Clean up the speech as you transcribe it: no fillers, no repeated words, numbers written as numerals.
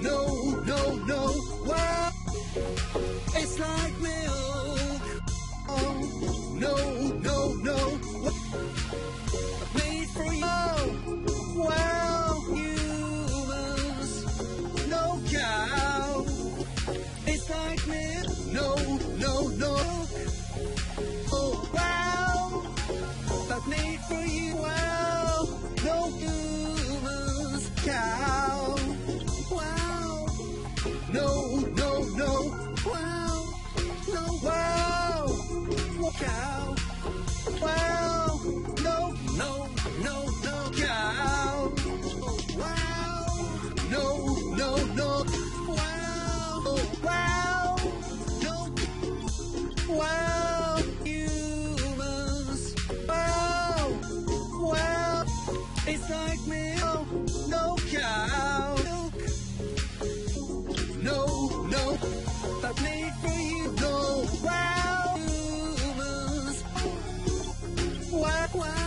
no, no, no. Wow, it's like milk. Oh, no, no, no. Made for you. Wow, humans. No cow. It's like milk. No, no, no. Oh, wow. But made for you. Wow. No humans. Cow. Wow. No, no, no. Wow. No, wow. Cow. Wow. No, no, no, no. Cow. Wow. No, no, no. Wow. Wow. No. Wow. Humans. Wow. Wow. It's like milk. No cow. Milk. No, no. But made for you. No. Wow. Humans. Wow. Wow.